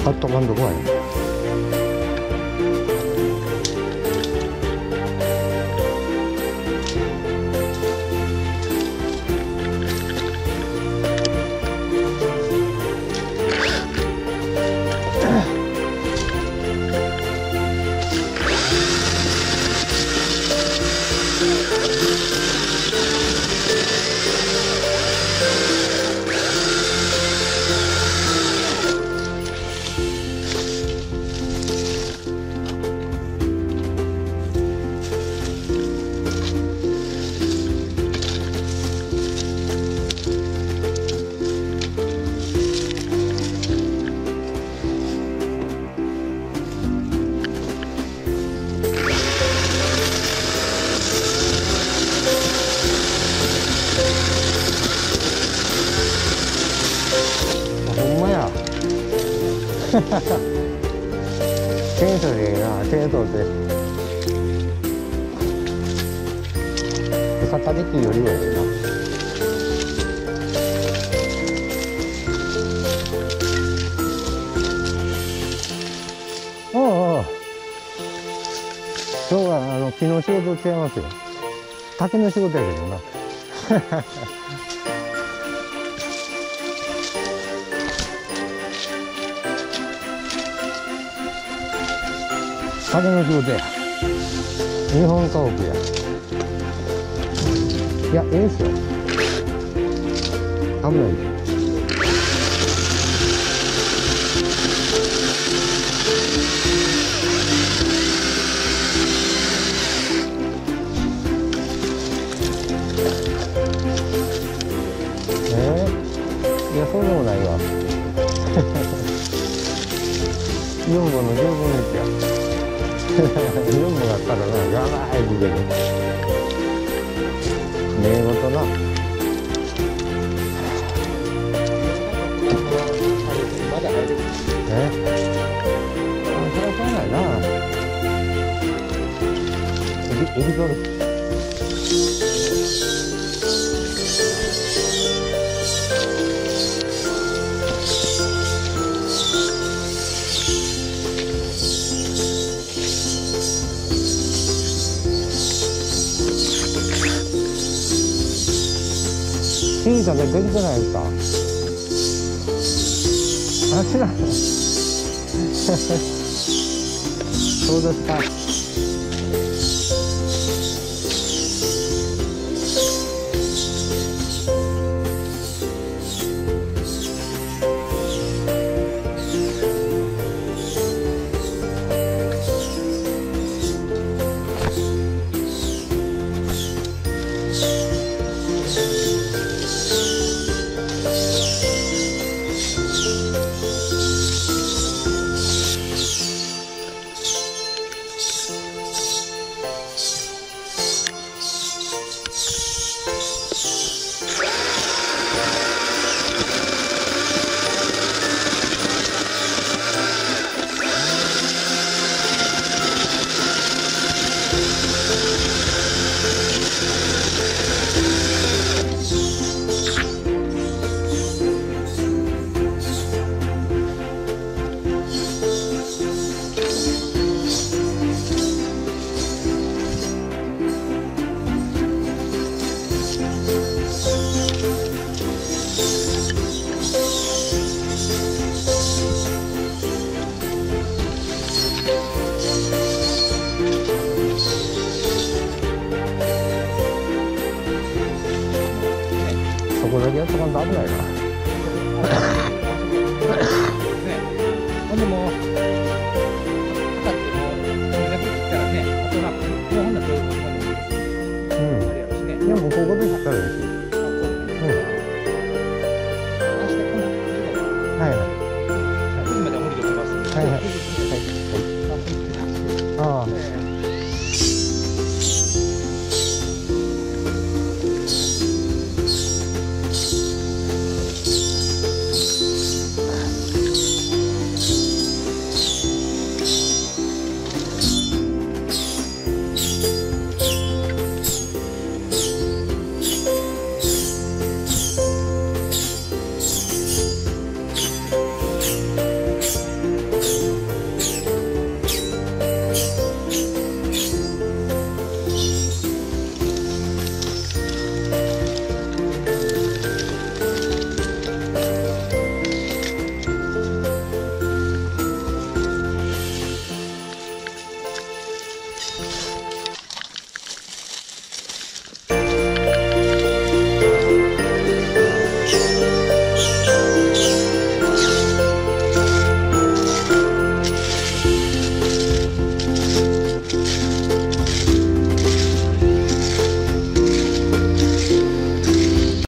カットバンド怖い。チェーンソーでいいな、チェーンソーって草刈りっていうよりはやな。ああ、今日は木の仕事違いますよ。竹の仕事やけどな。竹の仕事や。日本家屋や。いや、ええっすよ。危ないです。いや、そうでもないわ。4本の10分の1や。4本だったらな、やばいけど。寝言な。 まだ入る。 それはしょうがないな。エビ取る。しいたけできてないですか。あ、知らん。そうですか。そこだけやっとかんと危ないな。 ほんでもう、測っても、これだけ切ったらね、あとな、もうほんならそういうことまでもいいですし、あれやろしね。 でもここで切ったらいいし。